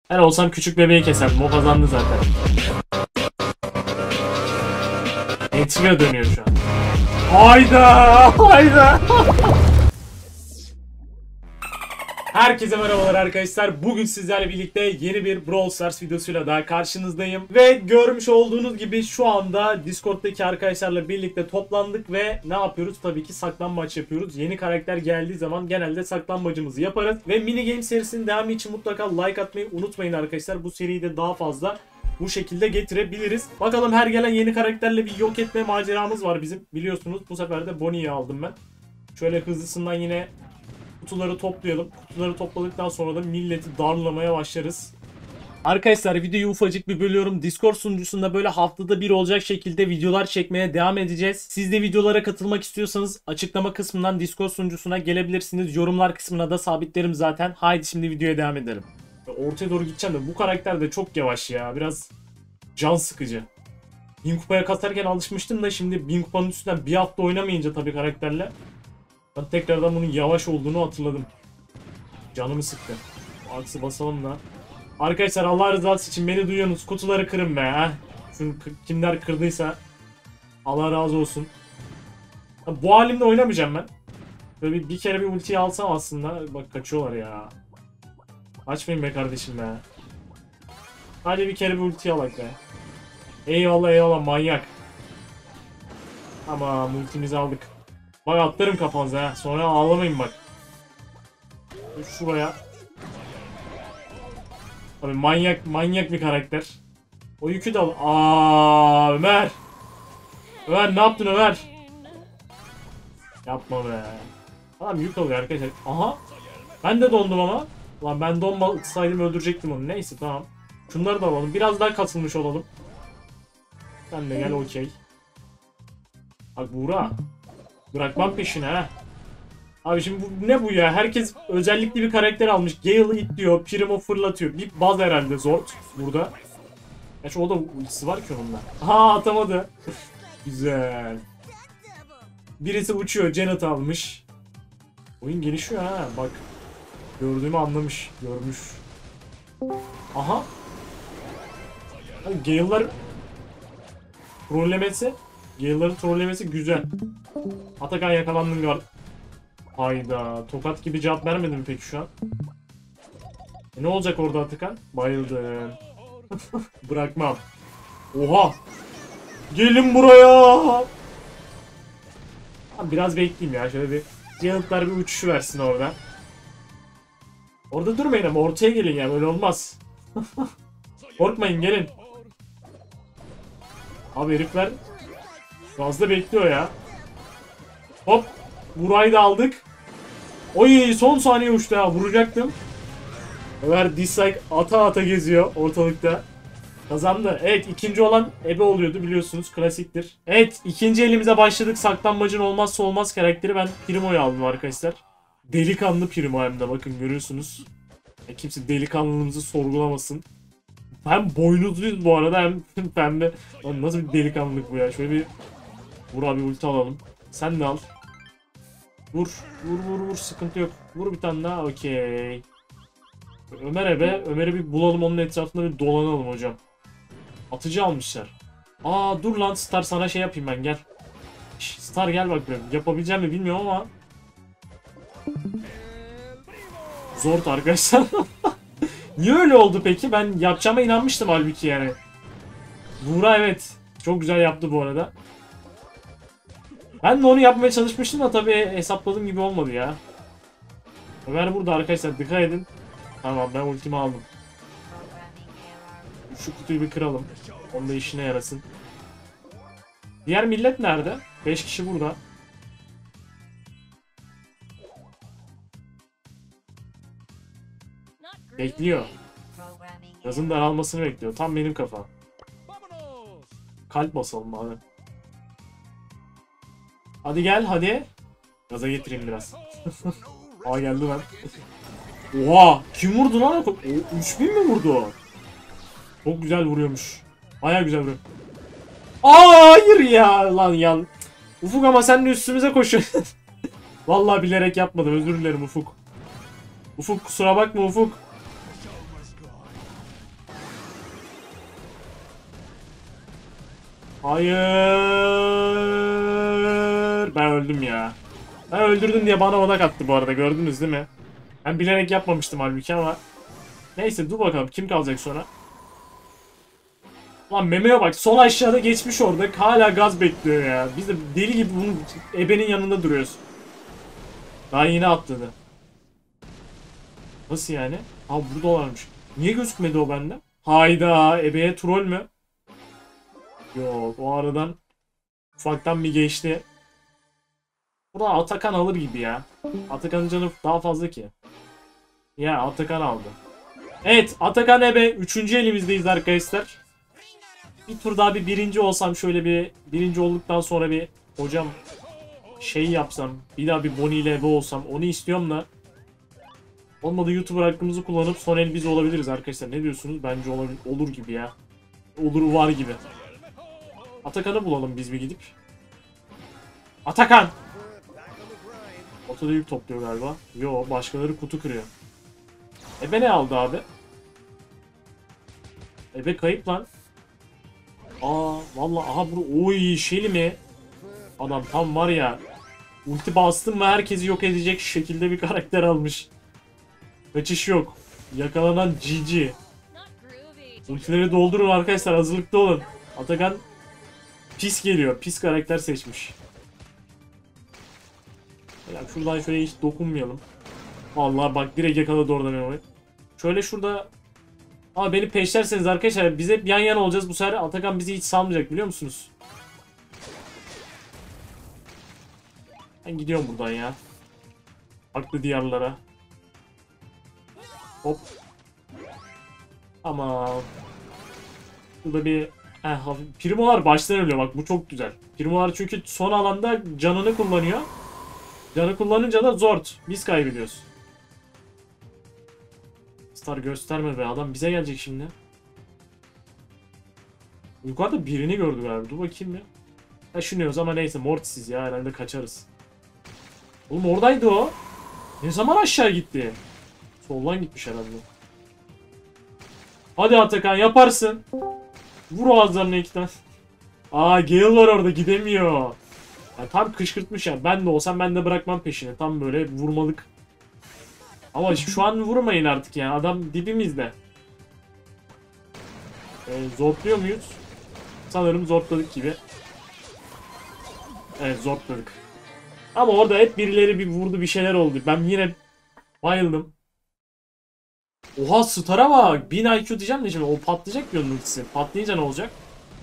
Ben olsam küçük bebeği keserdim. O kazandı zaten. Entry'e dönüyor şu an. Hayda! Hayda! Herkese merhabalar arkadaşlar. Bugün sizlerle birlikte yeni bir Brawl Stars videosuyla daha karşınızdayım. Ve görmüş olduğunuz gibi şu anda Discord'daki arkadaşlarla birlikte toplandık ve ne yapıyoruz? Tabii ki saklambaç yapıyoruz. Yeni karakter geldiği zaman genelde saklambacımızı yaparız. Ve mini game serisinin devamı için mutlaka like atmayı unutmayın arkadaşlar. Bu seriyi de daha fazla bu şekilde getirebiliriz. Bakalım her gelen yeni karakterle bir yok etme maceramız var bizim. Biliyorsunuz bu sefer de Bonnie'yi aldım ben. Şöyle hızlısından yine kutuları toplayalım. Kutuları topladıktan sonra da milleti darlamaya başlarız. Arkadaşlar videoyu ufacık bir bölüyorum. Discord sunucusunda böyle haftada bir olacak şekilde videolar çekmeye devam edeceğiz. Siz de videolara katılmak istiyorsanız açıklama kısmından Discord sunucusuna gelebilirsiniz. Yorumlar kısmına da sabitlerim zaten. Haydi şimdi videoya devam edelim. Ortaya doğru gideceğim de bu karakter de çok yavaş ya. Biraz can sıkıcı. 1000 kupaya kasarken alışmıştım da şimdi 1000 kupanın üstünden bir hafta oynamayınca tabii karakterle ben tekrardan bunun yavaş olduğunu hatırladım. Canımı sıktı. Aksi basalım da. Arkadaşlar Allah rızası için beni duyuyorsunuz. Kutuları kırın be. Heh. Şunu kimler kırdıysa Allah razı olsun. Bu halimle oynamayacağım ben. Böyle bir kere bir ultiyi alsam aslında. Bak kaçıyorlar ya. Açmayın be kardeşim be. Hadi bir kere bir ultiyi alak be. Eyvallah eyvallah manyak. Tamam ultimizi aldık. Bak atlarım kafanıza ha. Sonra ağlamayın bak. Şuraya. Abi manyak bir karakter. O yükü de al. Aa Ömer. Ömer ne yaptın Ömer? Yapma be. Adam yük alıyor arkadaşlar. Aha. Ben de dondum ama. Lan ben donmasaydım öldürecektim onu. Neyse tamam. Şunları da alalım. Biraz daha kasılmış olalım. Sen de gel okey. Bak Buğra. Bırakmam peşine ha. Abi şimdi bu ne bu ya? Herkes özellikli bir karakter almış. Gale'ı itliyor, Primo fırlatıyor. Bir baz herhalde Zord burada. Gerçi o da ultisi var ki onunla. Ha atamadı. Güzel. Birisi uçuyor, Janet almış. Oyun gelişiyor ha bak. Gördüğümü anlamış, görmüş. Aha. Gale'lar trollemesi. Gale'ların trollemesi güzel. Atakan yakalandın galiba. Hayda. Tokat gibi cevap vermedi mi peki şu an? Ne olacak orada Atakan? Bayıldım. Bırakmam. Oha. Gelin buraya. Biraz bekleyeyim ya. Şöyle bir yanıtlar bir uçuşu versin orada. Orada durmayın ama ortaya gelin ya. Böyle olmaz. Korkmayın gelin. Abi herifler fazla bekliyor ya. Hop. Burayı da aldık. Oy son saniye uçtu ha. Vuracaktım. Ömer dislike ata geziyor ortalıkta. Kazandı. Evet ikinci olan ebe oluyordu biliyorsunuz. Klasiktir. Evet ikinci elimize başladık. Saklambacın olmazsa olmaz karakteri ben Primo'yu aldım arkadaşlar. Delikanlı Primo hem de bakın görüyorsunuz. Kimse delikanlılığımızı sorgulamasın. Hem boynuzluyuz bu arada hem pembe. Lan nasıl bir delikanlılık bu ya. Şöyle bir vur abi ulti alalım. Sen de al. Vur. Vur sıkıntı yok. Vur bir tane daha okey. Ömer'i bir bulalım onun etrafında bir dolanalım hocam. Atıcı almışlar. Aa dur lan Star sana şey yapayım ben gel. Star gel bak buraya. Yapabileceğim mi bilmiyorum ama. Zor arkadaşlar. Niye öyle oldu peki? Ben yapacağıma inanmıştım halbuki yani. Buğra evet. Çok güzel yaptı bu arada. Ben de onu yapmaya çalışmıştım da tabii hesapladığım gibi olmadı ya. Ömer burada arkadaşlar dikkat edin. Tamam ben ultimi aldım. Şu kutuyu bir kıralım. Onun da işine yarasın. Diğer millet nerede? 5 kişi burada. Bekliyor. Gazın daralmasını bekliyor. Tam benim kafa. Kalp basalım abi. Hadi gel hadi. Gaza getireyim biraz. Aa geldi lan. Oha! Kim vurdu lan? 3000 mi vurdu o? Çok güzel vuruyormuş. Baya güzel vuruyor. Aa hayır ya lan yan. Ufuk ama sen de üstümüze koşuyorsun. Vallahi bilerek yapmadım. Özür dilerim Ufuk. Ufuk kusura bakma Ufuk. Hayır. Ben öldüm ya. Ben öldürdüm diye bana odak attı bu arada, gördünüz değil mi? Ben bilerek yapmamıştım halbuki ama. Neyse dur bakalım kim kalacak sonra. Lan Meme'ye bak, sol aşağıda geçmiş orada, hala gaz bekliyor ya. Biz de deli gibi bunun ebenin yanında duruyoruz. Daha yeni atladı. Nasıl yani? Ha burada varmış. Niye gözükmedi o bende? Hayda, ebeye troll mü? Yok, o aradan ufaktan bir geçti. Burada Atakan alır gibi ya. Atakan'ın canı daha fazla ki. Ya Atakan aldı. Evet, Atakan ebe. 3. elimizdeyiz arkadaşlar. Bir tur daha bir birinci olsam, şöyle bir birinci olduktan sonra bir hocam şey yapsam, bir daha bir Bonnie ile ebe olsam, onu istiyorum da. Olmadı YouTuber hakkımızı kullanıp son el biz olabiliriz arkadaşlar. Ne diyorsunuz? Bence olur gibi ya. Olur var gibi. Atakan'ı bulalım biz bir gidip. Atakan! Ortada yük topluyor galiba. Yo, başkaları kutu kırıyor. Ebe ne aldı abi? Ebe kayıp lan. Aa vallahi, aha bu oy Shelly mi? Adam tam var ya, ulti bastım mı herkesi yok edecek şekilde bir karakter almış. Kaçış yok. Yakalanan GG. Ultileri doldurun arkadaşlar, hazırlıklı olun. Atakan pis geliyor. Pis karakter seçmiş. Ya şuradan şöyle hiç dokunmayalım. Vallahi bak, direkt yakaladı orada Memo'yu. Şöyle şurada. Ama beni peşlerseniz arkadaşlar biz hep yan yana olacağız. Bu sefer Atakan bizi hiç salmayacak, biliyor musunuz? Ben gidiyorum buradan ya. Farklı diyarlara. Hop. Ama burada bir Primolar baştan ölüyor, bak bu çok güzel. Primolar çünkü son alanda canını kullanıyor. Canı kullanınca da Zord. Biz kaybediyoruz. Star gösterme be, adam bize gelecek şimdi. Yukarıda birini gördü galiba. Dur bakayım ya. Taşınıyoruz ama neyse, Mortis'iz ya, herhalde kaçarız. Oğlum oradaydı o. Ne zaman aşağı gitti? Soldan gitmiş herhalde. Hadi Atakan, yaparsın. Vur ağızlarına iki tane. Aa, Gale var orada, gidemiyor. Yani tam kışkırtmış ya. Ben de olsam ben de bırakmam peşini. Tam böyle vurmalık. Ama şu an vurmayın artık ya. Adam dibimizde. Zortluyor muyuz? Sanırım zortladık gibi. Evet, zortladık. Ama orada hep birileri bir vurdu, bir şeyler oldu. Ben yine bayıldım. Oha, Star'a bak. 1000 IQ diyeceğim de şimdi o patlayacak bir ultisi. Patlayınca ne olacak?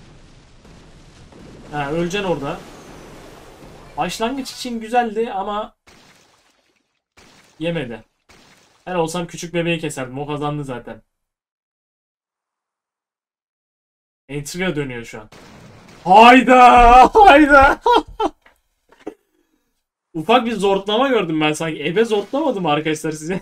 Ha, öleceksin orada. Başlangıç için güzeldi ama yemedi. Ben olsam küçük bebeği keserdim. O kazandı zaten. Entriga dönüyor şu an. Hayda! Hayda! Ufak bir zortlama gördüm ben sanki. Ebe zortlamadım arkadaşlar size.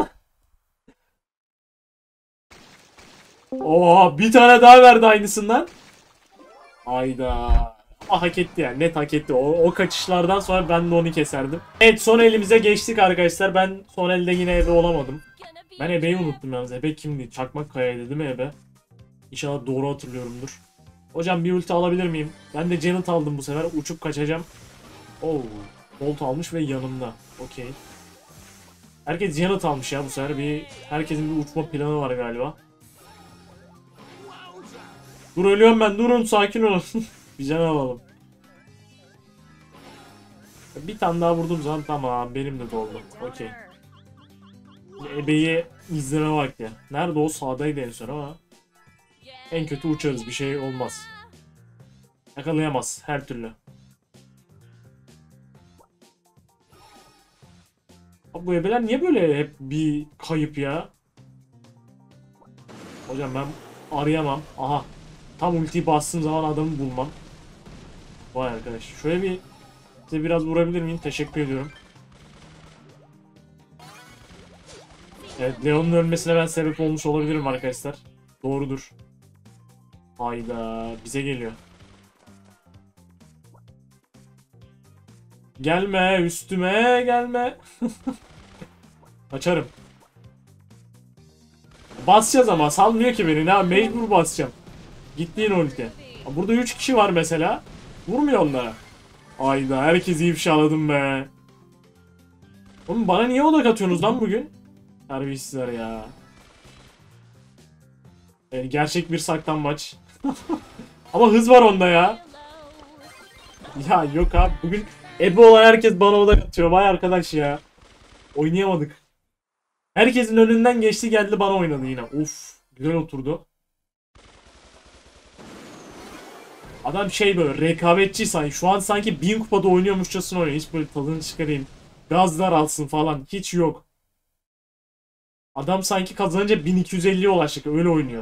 Oha, bir tane daha verdi aynısından. Hayda. Ama hak etti yani, net hak etti. O kaçışlardan sonra ben de onu keserdim. Evet, son elimize geçtik arkadaşlar. Ben son elde yine ebe olamadım. Ben ebeyi unuttum yalnız. Ebe kimdi? Çakmak Kaya'ydı değil mi ebe? İnşallah doğru hatırlıyorumdur. Hocam bir ulti alabilir miyim? Ben de Janet aldım bu sefer. Uçup kaçacağım. Oo, Bolt almış ve yanımda. Okey. Herkes Janet almış ya bu sefer. Herkesin bir uçma planı var galiba. Dur, ölüyorum ben. Durun, sakin olun. Bir can alalım. Bir tane daha vurduğum zaman tamam, benim de doldu. Okey. Ebe'yi izleme vakti. Nerede o? Sağdaydı en son ama. En kötü uçarız, bir şey olmaz. Yakalayamaz her türlü. Abi bu ebeler niye böyle hep bir kayıp ya? Hocam ben arayamam. Aha. Tam ultiyi bastığım zaman adamı bulmam. Vay arkadaş. Şöyle bir size biraz vurabilir miyim? Teşekkür ediyorum. Evet, Leon'un ölmesine ben sebep olmuş olabilirim arkadaşlar. Doğrudur. Hayda, bize geliyor. Gelme üstüme, gelme. Açarım. Basacağız ama salmıyor ki beni. Ne, mecbur basacağım. Gitti yine ulti. Burada 3 kişi var mesela. Vurmuyor onlara. Ayda herkesi ifşaladım be. Oğlum bana niye odak atıyorsunuz lan bugün? Terbiyesizler ya. Gerçek bir saklambaç. Ama hız var onda ya. Ya yok abi bugün ebe olan herkes bana odak atıyor. Vay arkadaş ya. Oynayamadık. Herkesin önünden geçti geldi bana oynadı yine. Uf, güzel oturdu. Adam şey böyle rekabetçi sanki. Şu an sanki 1000 kupada oynuyormuşçasına oynuyor. Hiç böyle tadını çıkarayım. Gazlar alsın falan. Hiç yok. Adam sanki kazanınca 1250'ye ulaşacak. Öyle oynuyor.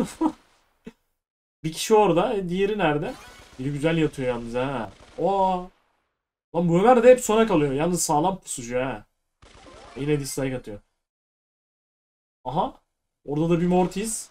Bir kişi orada. Diğeri nerede? Biri güzel yatıyor yalnız ha. Oo. Lan bu Ömer de hep sona kalıyor. Yalnız sağlam pusucu ha. Yine dislike atıyor. Aha. Orada da bir Mortis.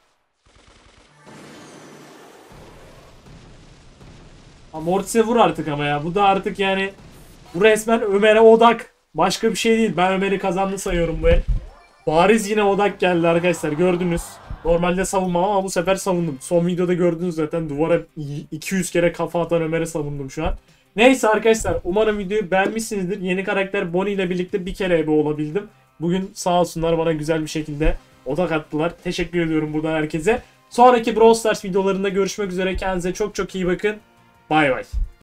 Ha, Mortis'e vur artık ama ya. Bu da artık yani. Bu resmen Ömer'e odak. Başka bir şey değil. Ben Ömer'i kazandı sayıyorum bu el. Bariz yine odak geldi arkadaşlar. Gördünüz. Normalde savunmam ama bu sefer savundum. Son videoda gördünüz zaten. Duvara 200 kere kafa atan Ömer'e savundum şu an. Neyse arkadaşlar. Umarım videoyu beğenmişsinizdir. Yeni karakter Bonnie ile birlikte bir kere ebe olabildim. Bugün sağ olsunlar bana güzel bir şekilde odak attılar. Teşekkür ediyorum buradan herkese. Sonraki Brawl Stars videolarında görüşmek üzere. Kendinize çok çok iyi bakın. Bay bay.